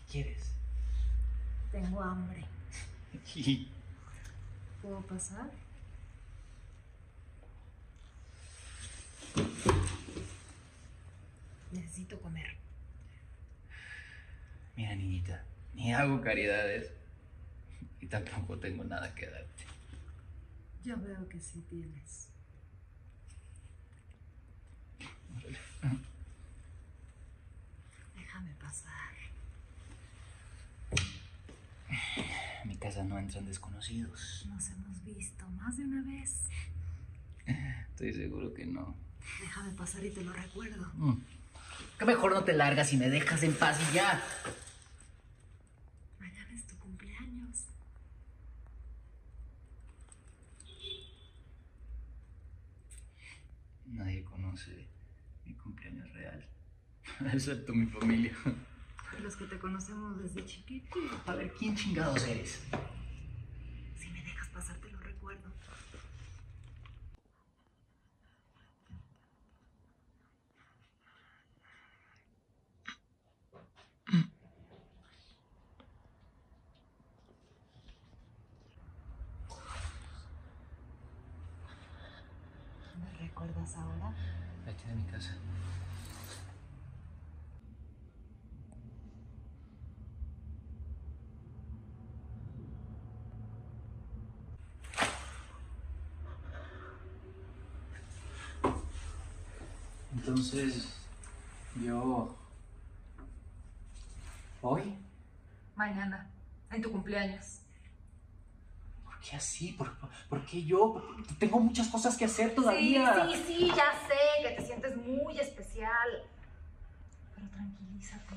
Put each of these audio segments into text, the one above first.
¿Quieres? Tengo hambre. ¿Puedo pasar? Necesito comer. Mira, niñita, ni hago caridades y tampoco tengo nada que darte. Ya veo que sí tienes. Déjame pasar. En mi casa no entran desconocidos. Nos hemos visto más de una vez. Estoy seguro que no. Déjame pasar y te lo recuerdo. Que mejor no te largas y me dejas en paz y ya. Mañana es tu cumpleaños. Nadie conoce mi cumpleaños real, excepto mi familia. Y los que te conocemos desde chiquito. A ver, ¿quién chingados eres? Si me dejas pasar, te lo recuerdo. ¿Me recuerdas ahora? Vete de mi casa. Entonces, yo... ¿Hoy? Mañana, en tu cumpleaños. ¿Por qué así? ¿Por qué yo? Tengo muchas cosas que hacer todavía. Sí, ya sé que te sientes muy especial. Pero tranquilízate.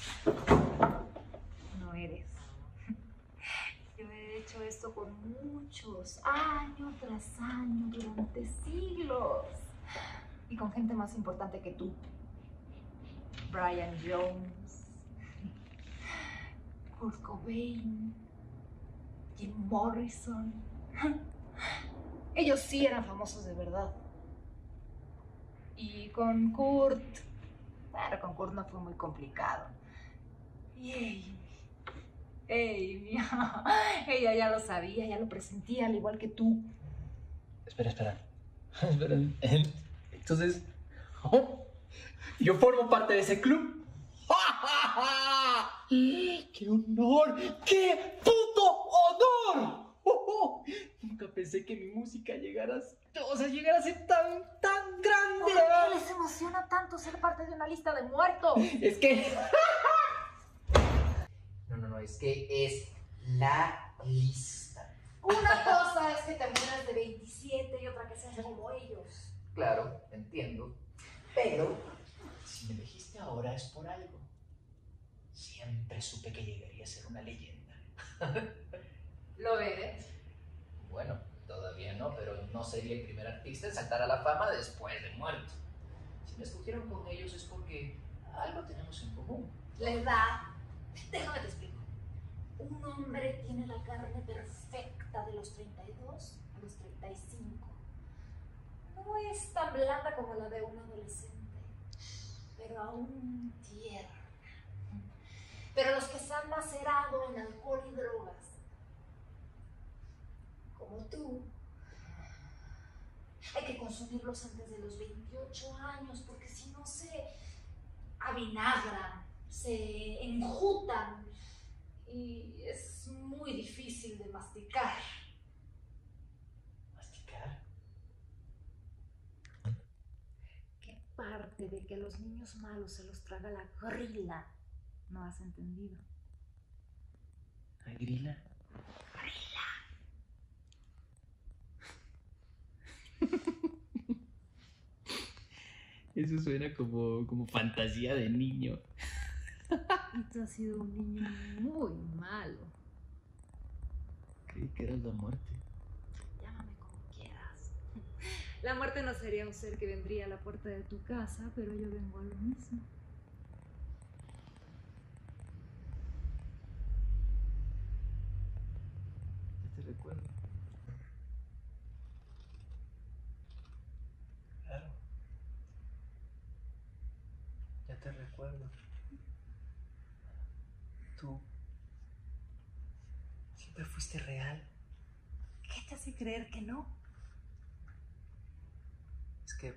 No eres. Yo he hecho esto por muchos, año tras año, durante siglos. Y con gente más importante que tú. Brian Jones, Kurt Cobain, Jim Morrison. Ellos sí eran famosos de verdad. Y con Kurt, bueno, con Kurt no fue muy complicado. Y Amy, ella ya lo sabía, ya lo presentía, al igual que tú. Espera. Entonces, ¿yo formo parte de ese club? ¡Qué honor! ¡Qué puto honor! Nunca pensé que mi música llegara a ser tan grande. ¿Por qué les emociona tanto ser parte de una lista de muertos? Es que... No, es que es la lista. Una cosa es que te mueras de 27 y otra que seas como ellos. Claro, entiendo. Pero, si me elegiste ahora es por algo. Siempre supe que llegaría a ser una leyenda. ¿Lo eres? Bueno, todavía no, pero no sería el primer artista en saltar a la fama después de muerto. Si me escogieron con ellos es porque algo tenemos en común. La edad. Déjame te explico. Un hombre tiene la carne perfecta de los 32 a los 35. No es tan blanda como la de un adolescente, pero aún tierna. Pero los que se han macerado en alcohol y drogas, como tú, hay que consumirlos antes de los 28 años, porque si no se avinagran, se enjutan y es muy difícil de masticar. ¿Masticar? ¿Qué parte de que a los niños malos se los traga la gorila no has entendido? ¿La grila? Eso suena como fantasía de niño. Y tú has sido un niño muy malo. Creí que eras la muerte. Llámame como quieras. La muerte no sería un ser que vendría a la puerta de tu casa, pero yo vengo a lo mismo. Ya te recuerdo. Claro. Ya te recuerdo. tú siempre fuiste real. ¿Qué te hace creer que no? Es que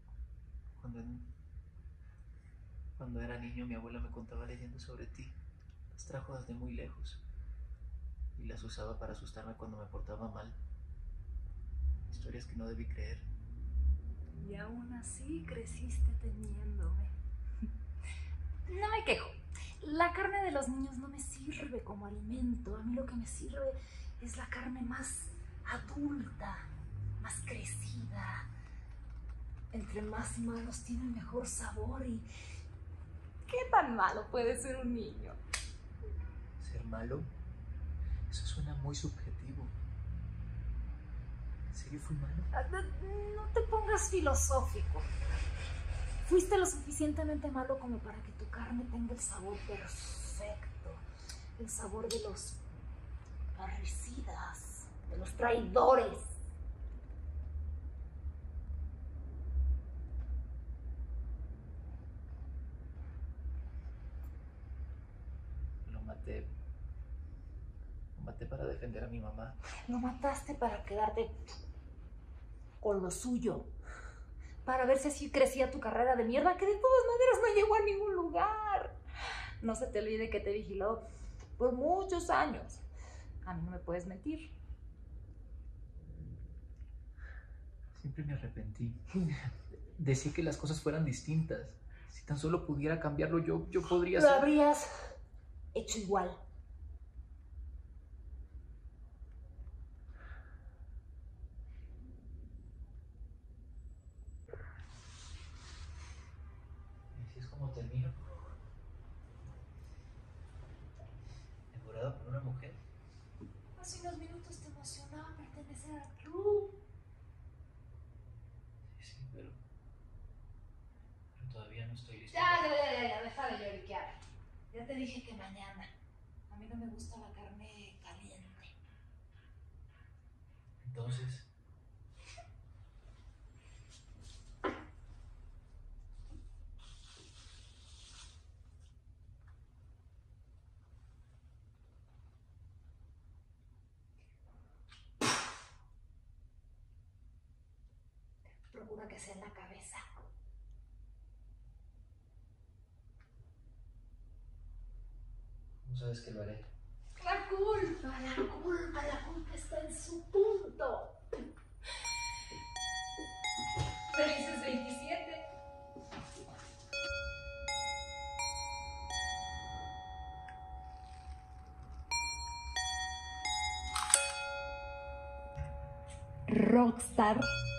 cuando era niño mi abuela me contaba leyendas sobre ti. Las trajo desde muy lejos y las usaba para asustarme cuando me portaba mal. Historias que no debí creer. Y aún así creciste temiéndome. No me quejo. La carne de los niños no me sirve como alimento. A mí lo que me sirve es la carne más adulta, más crecida. Entre más malos tiene mejor sabor. ¿Y qué tan malo puede ser un niño? ¿Ser malo? Eso suena muy subjetivo. ¿En serio fui malo? No te pongas filosófico. Fuiste lo suficientemente malo como para que tu carne tenga el sabor perfecto. El sabor de los parricidas, de los traidores. Lo maté para defender a mi mamá. Lo mataste para quedarte con lo suyo. Para ver si así crecía tu carrera de mierda, que de todas maneras no llegó a ningún lugar. No se te olvide que te vigiló por muchos años. A mí no me puedes mentir. Siempre me arrepentí. Deseé que las cosas fueran distintas. Si tan solo pudiera cambiarlo, yo podría Lo ser... habrías hecho igual. Así es como termino. Enamorado por una mujer. Hace unos minutos te emocionaba pertenecer al club. Sí, pero todavía no estoy listo. Ya, deja de lloriquear. Ya te dije que mañana. A mí no me gusta la carne caliente. Entonces... Procura que sea en la cabeza. ¿Cómo sabes que lo haré? La culpa está en su punto. Felices 27. Rockstar.